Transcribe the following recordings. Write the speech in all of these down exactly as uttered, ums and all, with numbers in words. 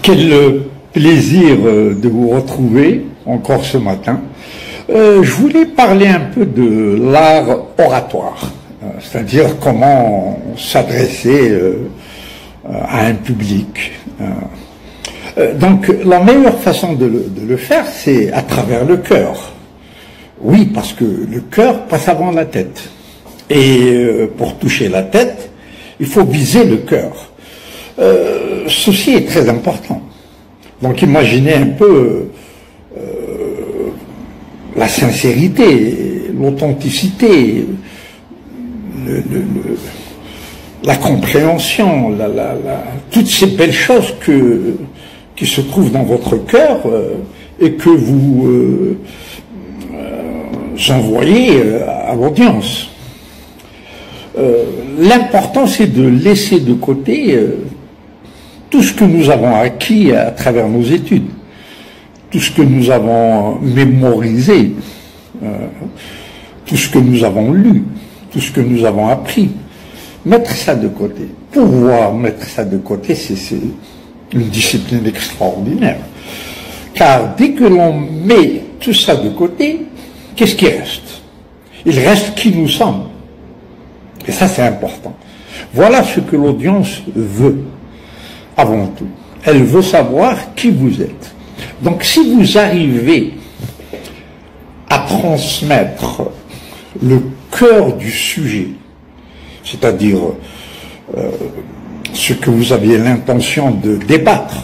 Quel plaisir de vous retrouver encore ce matin. Euh, je voulais parler un peu de l'art oratoire, euh, c'est-à-dire comment s'adresser euh, à un public. Euh, euh, donc la meilleure façon de le, de le faire, c'est à travers le cœur. Oui, parce que le cœur passe avant la tête. Et euh, pour toucher la tête, il faut viser le cœur. Euh, ceci est très important. Donc imaginez un peu euh, la sincérité, l'authenticité, le, le, le, la compréhension, la, la, la, toutes ces belles choses que, qui se trouvent dans votre cœur euh, et que vous euh, euh, envoyez à l'audience. Euh, L'important, c'est de laisser de côté euh, tout ce que nous avons acquis à travers nos études, tout ce que nous avons mémorisé, euh, tout ce que nous avons lu, tout ce que nous avons appris. Mettre ça de côté. Pouvoir mettre ça de côté, c'est une discipline extraordinaire. Car dès que l'on met tout ça de côté, qu'est-ce qui reste? Il reste qui nous sommes. Et ça, c'est important. Voilà ce que l'audience veut, avant tout. Elle veut savoir qui vous êtes. Donc, si vous arrivez à transmettre le cœur du sujet, c'est-à-dire euh, ce que vous aviez l'intention de débattre,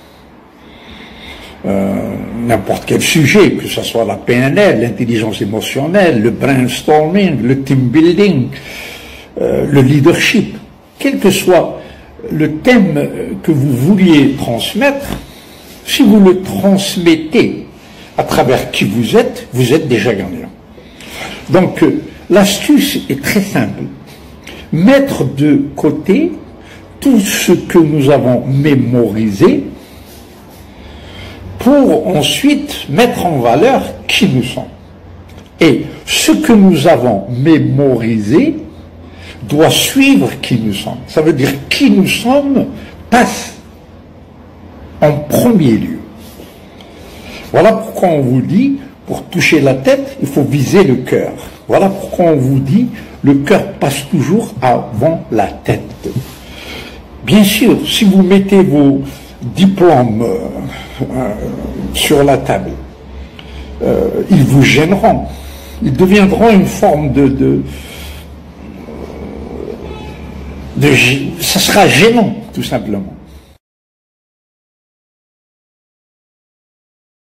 euh, n'importe quel sujet, que ce soit la P N L, l'intelligence émotionnelle, le brainstorming, le team building, Euh, le leadership, quel que soit le thème que vous vouliez transmettre, si vous le transmettez à travers qui vous êtes, vous êtes déjà gagnant. Donc, euh, l'astuce est très simple. Mettre de côté tout ce que nous avons mémorisé pour ensuite mettre en valeur qui nous sommes. Et ce que nous avons mémorisé doit suivre qui nous sommes. Ça veut dire qui nous sommes passe en premier lieu. Voilà pourquoi on vous dit, pour toucher la tête, il faut viser le cœur. Voilà pourquoi on vous dit, le cœur passe toujours avant la tête. Bien sûr, si vous mettez vos diplômes euh, euh, sur la table, euh, ils vous gêneront. Ils deviendront une forme de... de De, ça sera gênant, tout simplement.